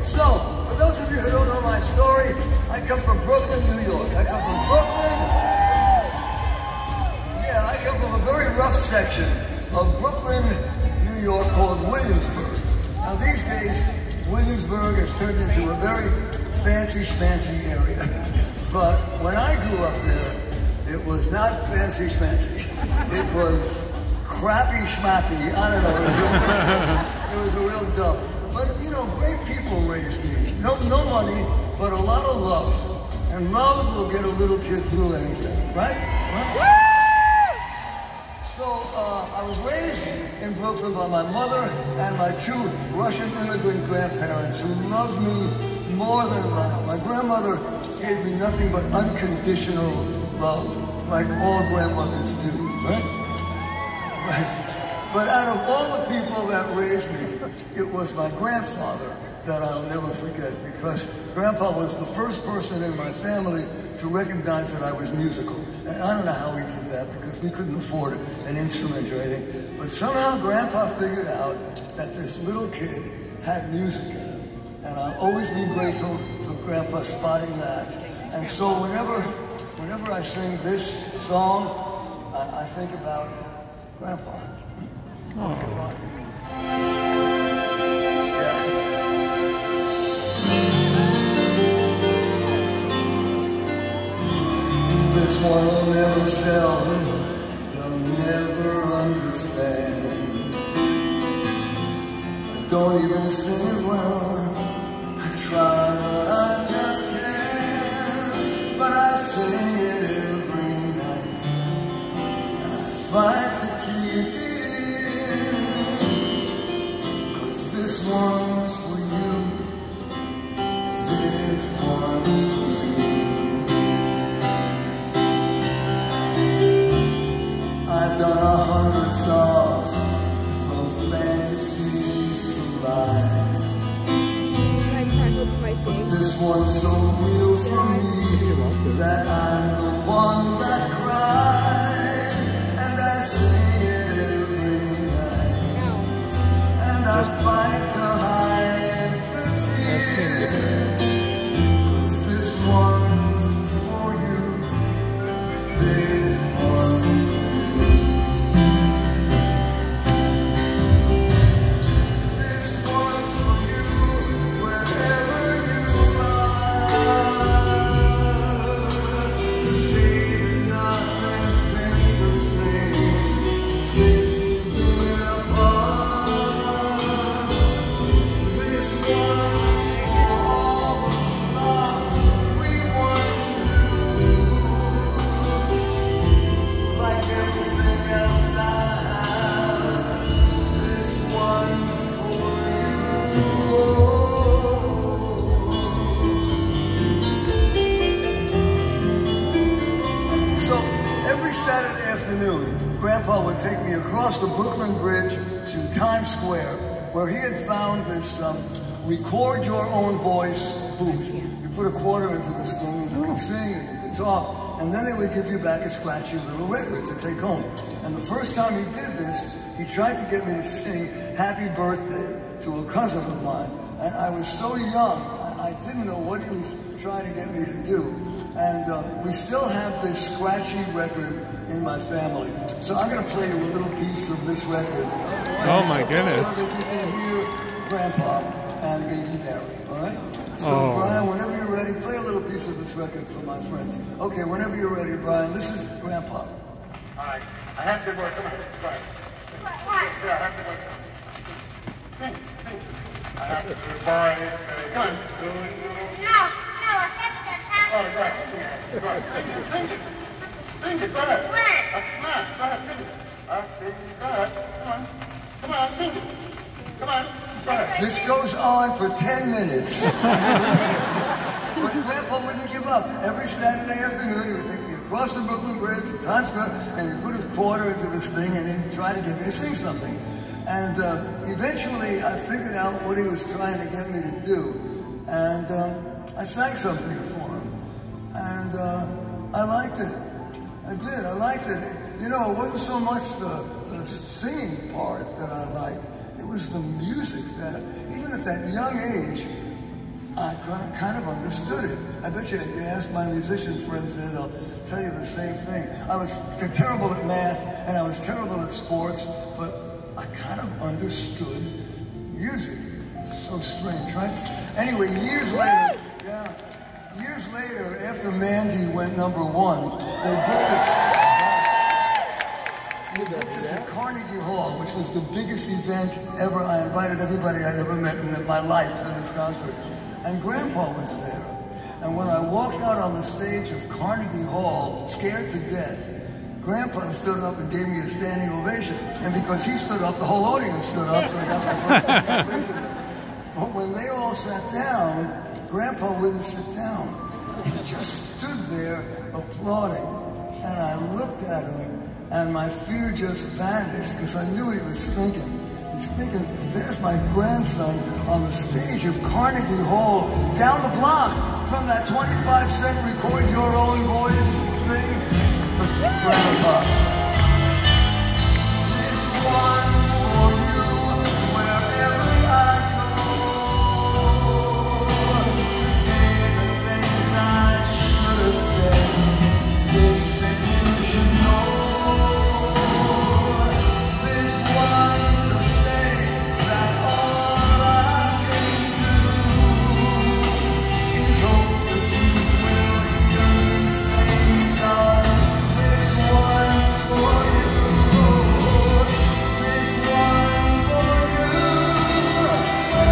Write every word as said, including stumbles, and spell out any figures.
So, for those of you who don't know my story, I come from Brooklyn, New York. I come from Brooklyn. Yeah, I come from a very rough section of Brooklyn, New York called Williamsburg. Now these days, Williamsburg has turned into a very fancy schmancy area. But when I grew up there, it was not fancy schmancy. It was crappy schmappy. I don't know. It was a real, it was a real dump. But you know, great people raised me. No, no money, but a lot of love. And love will get a little kid through anything, right? Right? So uh, I was raised in Brooklyn by my mother and my two Russian immigrant grandparents who loved me more than life. My grandmother gave me nothing but unconditional love, like all grandmothers do, right? Right. But out of all the people that raised me, it was my grandfather that I'll never forget, because Grandpa was the first person in my family to recognize that I was musical. And I don't know how he did that, because we couldn't afford an instrument or anything. But somehow Grandpa figured out that this little kid had music in him. And I'll always be grateful for Grandpa spotting that. And so whenever, whenever I sing this song, I, I think about Grandpa. Oh. This one will never sell, they'll never understand. I don't even sing it well, I try but I just can't. But I sing it every night, and I fight to keep it in. Cause this one's for you, this one's for you. I've done a hundred songs, from fantasies to lies. But this one's so real for me that I'm the one that cries. And I sing it every night, and I fight to hide the tears. Cause this one's for you, this one's for you. Grandpa would take me across the Brooklyn Bridge to Times Square, where he had found this um, record your own voice booth. You put a quarter into this thing, and you can sing and you can talk, and then they would give you back a scratchy little record to take home. And the first time he did this, he tried to get me to sing Happy Birthday to a cousin of mine. And I was so young, I didn't know what he was trying to get me to do. And uh, we still have this scratchy record in my family. So I'm going to play you a little piece of this record. Oh my goodness. So that you can hear Grandpa and Baby Mary, all right? So oh. Brian, whenever you're ready, play a little piece of this record for my friends. Okay, whenever you're ready, Brian, this is Grandpa. All right, I have to work. Come on, right. Yeah, I have to work. Sing, sing. I have to work. Come on. Do it, do it. No, no, I have to have Oh, right. Sing it. Right. Sing it. Sing it. Go ahead. Uh, come on. Go ahead. Sing it. Uh, sing it. Go ahead. Come on. Come on. Sing it. Come on. Go ahead. This goes on for ten minutes. But Grandpa wouldn't give up. Every Saturday afternoon, he would take me across the Brooklyn Bridge to Times Square, and he'd put his quarter into this thing, and he'd try to get me to sing something. And uh, eventually, I figured out what he was trying to get me to do. And um, I sang something for him. And uh, I liked it. I did. I liked it. You know, it wasn't so much the, the singing part that I liked. It was the music that, even at that young age, I kind of, kind of understood it. I bet you, if you ask my musician friends there, they'll tell you the same thing. I was terrible at math, and I was terrible at sports, but I kind of understood music. So strange, right? Anyway, years later, yeah, years later, after Mandy went number one, they booked us, they booked us at Carnegie Hall, which was the biggest event ever. I invited everybody I'd ever met in my life to this concert. And Grandpa was there. And when I walked out on the stage of Carnegie Hall, scared to death, Grandpa stood up and gave me a standing ovation. And because he stood up, the whole audience stood up, so I got my first standing ovation. But when they all sat down, Grandpa wouldn't sit down. He just stood there applauding. And I looked at him, and my fear just vanished, because I knew he was thinking. He's thinking, there's my grandson on the stage of Carnegie Hall, down the block from that twenty-five cent record your own voice